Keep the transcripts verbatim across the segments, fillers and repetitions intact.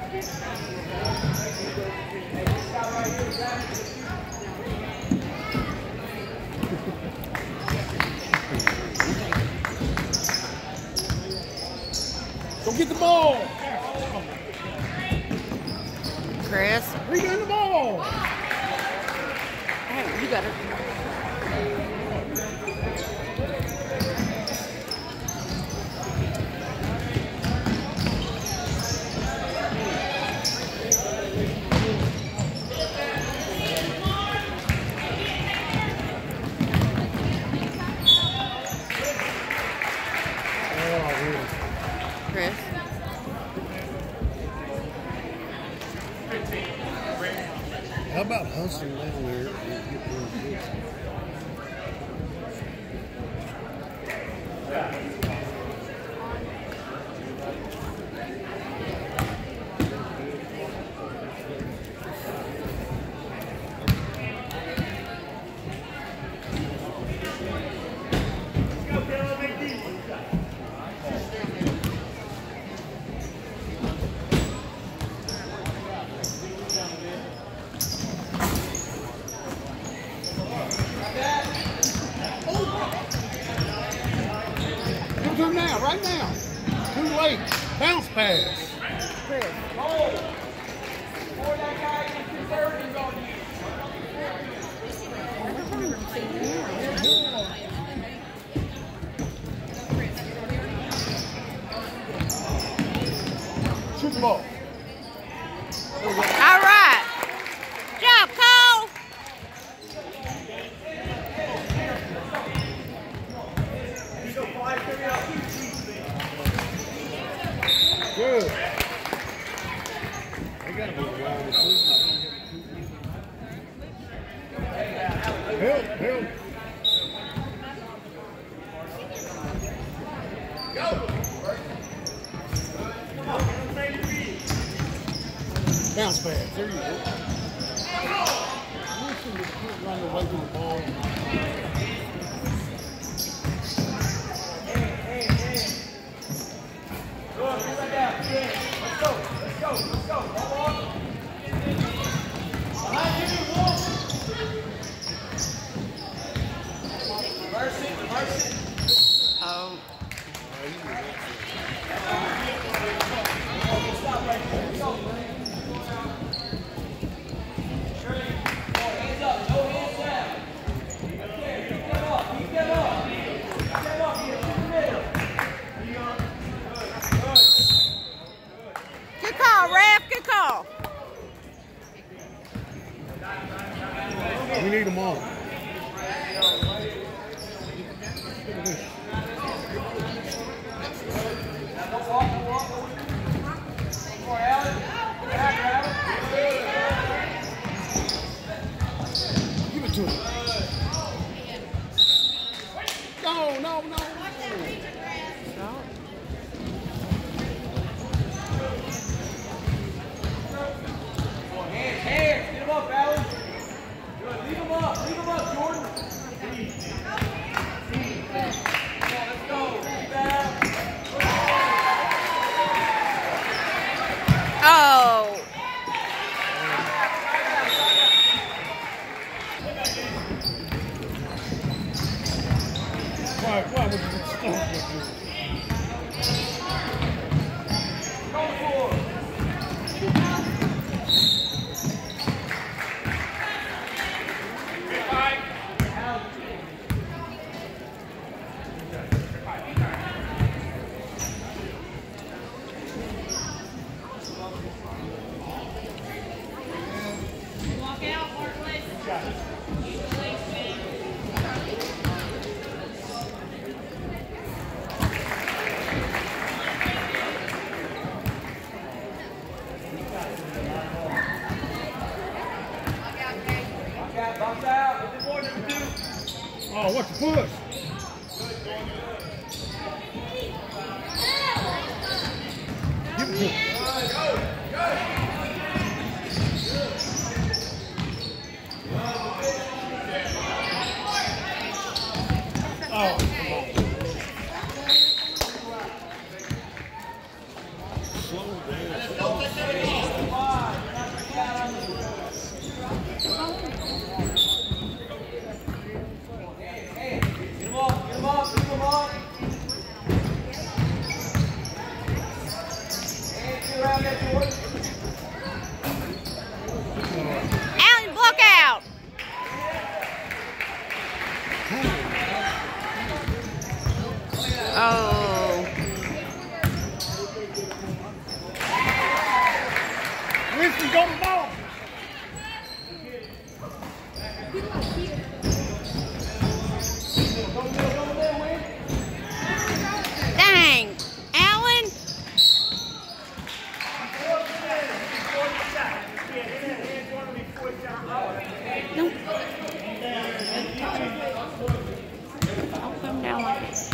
Go get the ball. Chris. Bring in the ball. Hey, you got it. Chris. How about hustling down there and get those Give it now, right now. Too late. Bounce pass. Chris. Shoot the ball. All right. Good job, Cole. Good. They got to move around. Help, help. Go. Bounce pass. There you go. Run away from the ball. Oh. Good call, ref. Good call. We need them all. Give it to him. No, no, no. Oh. Why, why would you stop with you? Oh, what's the push? Give it to him. Oh, come on. Slow down. Winston, go to the ball. Dang, Alan. Nope. I'll come down like this.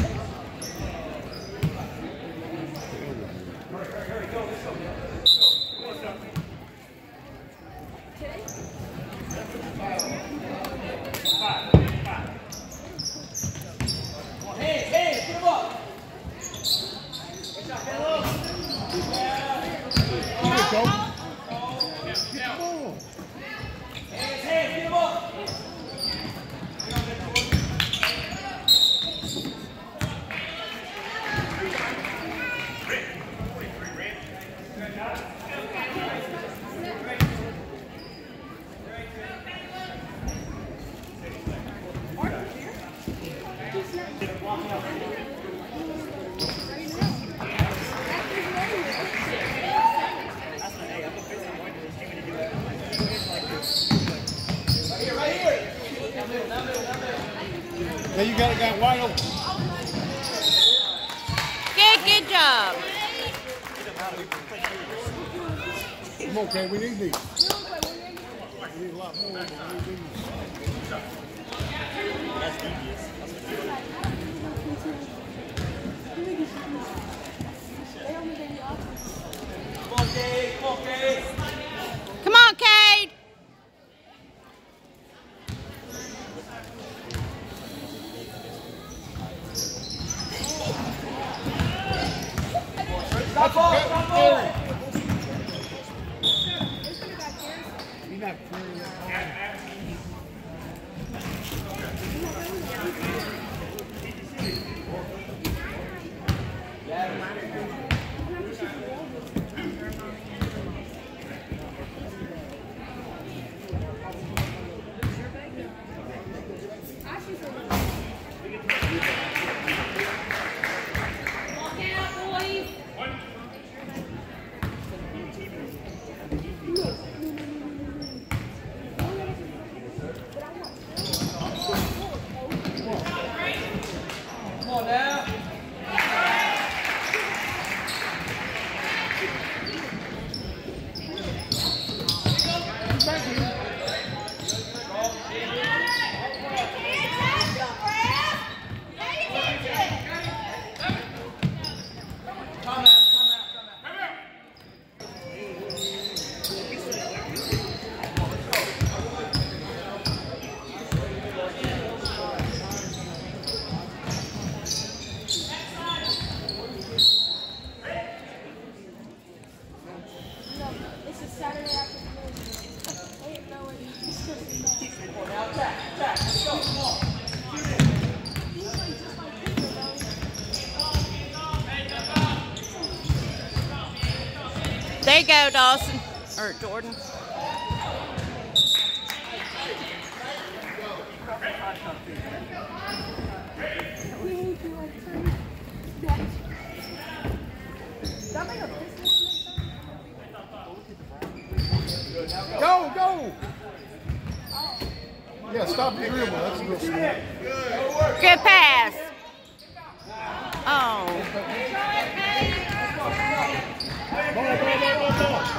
There you got a guy wide open. Good, good job. Come on, Kay, we need these. We need a lot more than we need these. That's devious. Come on, Cade. Come on, Cade. Come on, Cade. Stop ball, stop ball. He's not clearing that Come on now. There you go, Dawson. Or Jordan. Go, go! Yeah, stop the dribble. That's real smart. Good pass. Oh. Ball, ball, ball, ball, ball.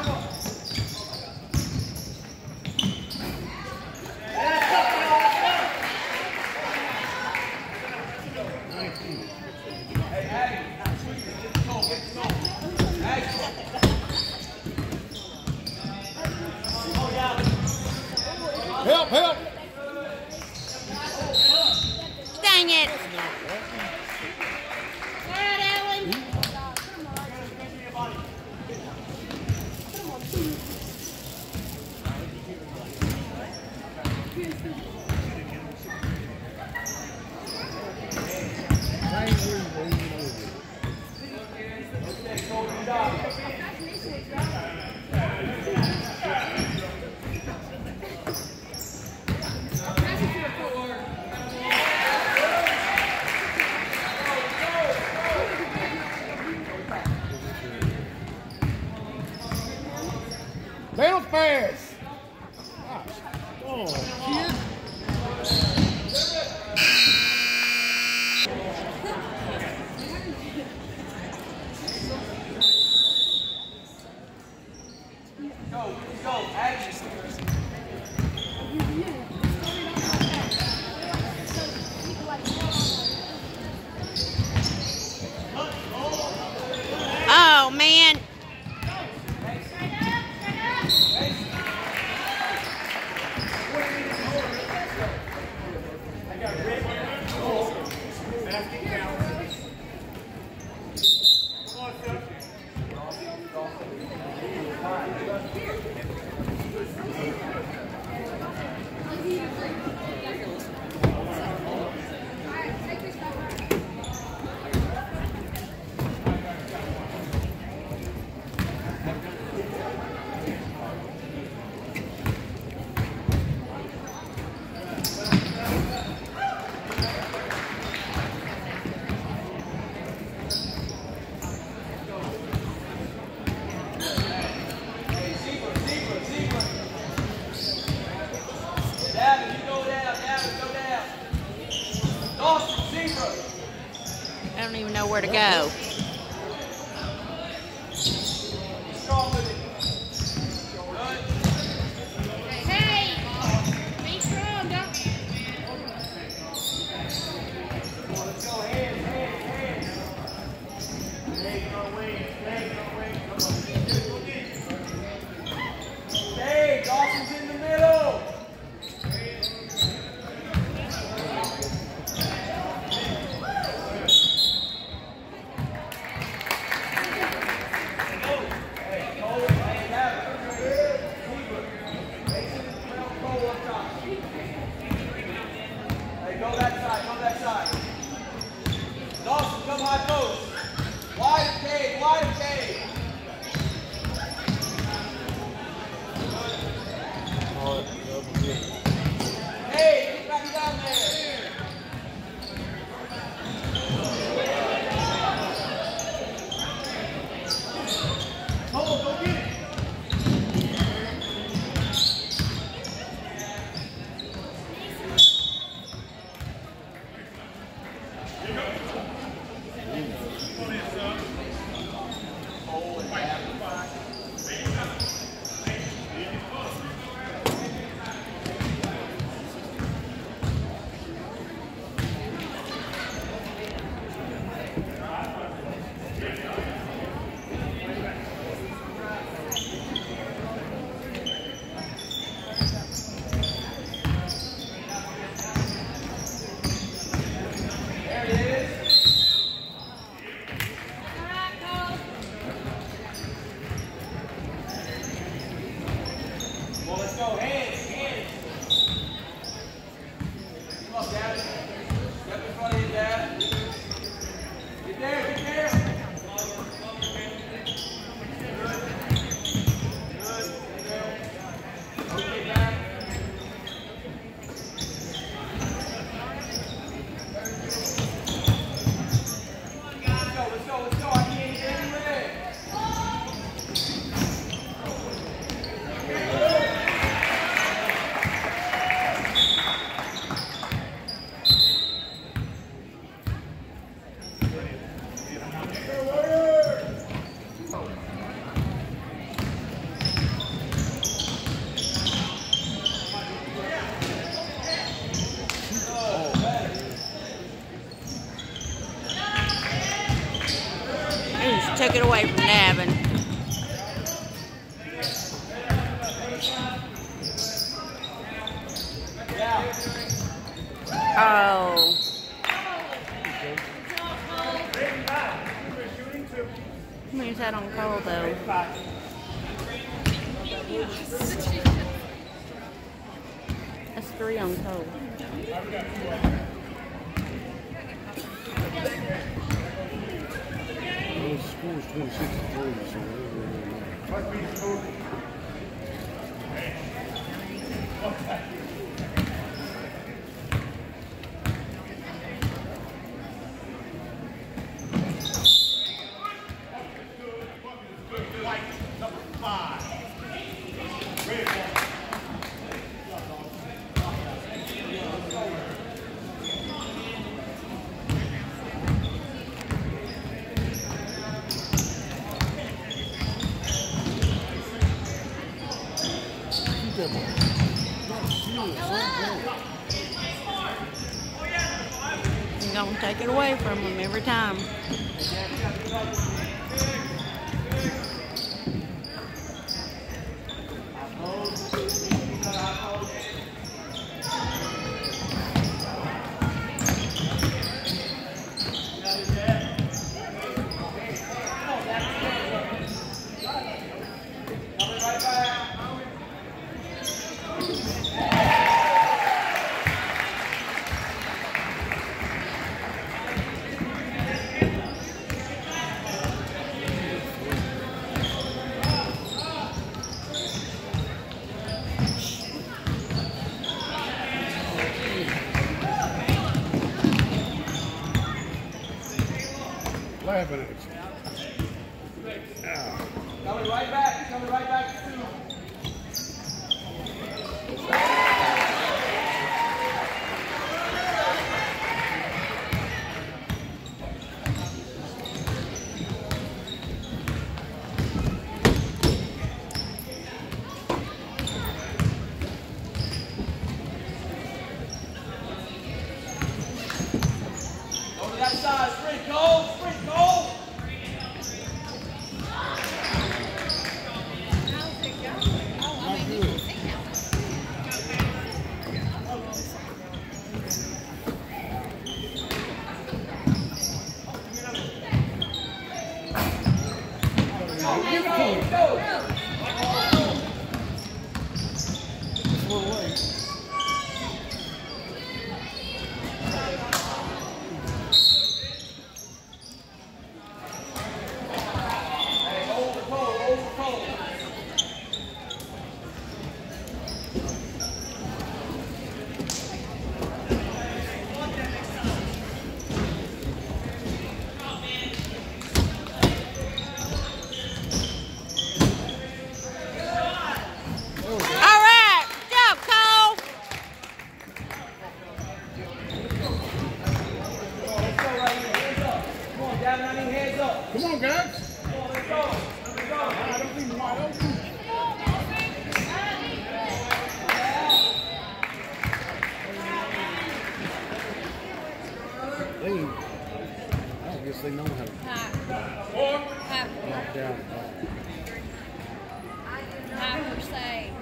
Help, help! Dang it. Good, Ellen. Bounce pass. Gosh. Oh, kid. Go, go, Atkins. Oh, man. I don't even know where to go. Hey, be strong, don't Hey, Dawson's in the middle. Hey, go that side, go that side. Dawson, come high post. Wide of Cade, wide of Cade. Hey, get back down there. Cole, go get it. Well, let's go. Hands, hands. Come up, Dad. Step in front of you, Dad. Get there, get there. Good. Good. Okay, back. Let's go, let's go, let's go. I can't get anywhere. He just took it away from Navin. Oh. How many is that on Cole, though? That's three on Cole. The score is twenty-six to forty, so it doesn't really matter. Number five. Shoot that ball. You're going to take it away from him every time. Laughing at you. Coming right back. Coming right back to two. Over that side. Sprint, Cole. Sprint, Cole. Give it to him. This one away. Hey, hold the pole, hold the pole. All right. Good job, Cole. Let's go right here. Hands up. Come on, down on your hands up. Come on, guys. Come on, let's go. Let's go. I don't think wide open. They, I guess they know how to knock down the ball. Hyper Sage.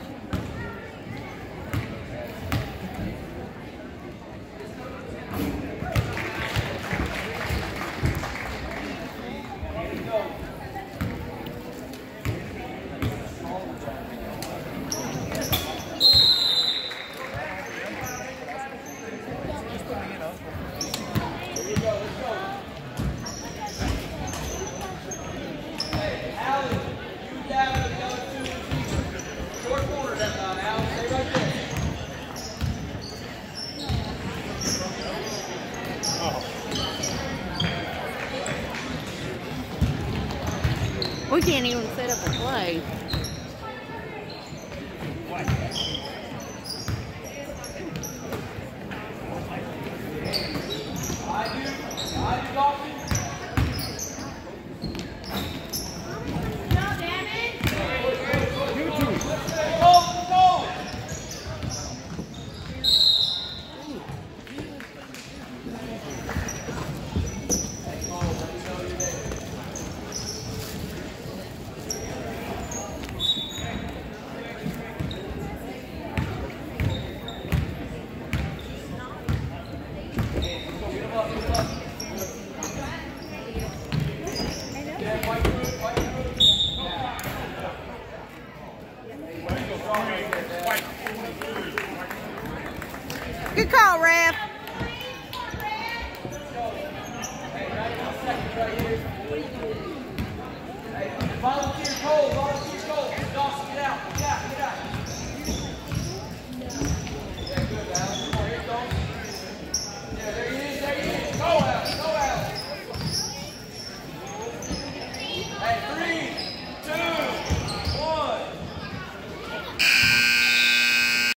We can't even set up a play. Good call, ref.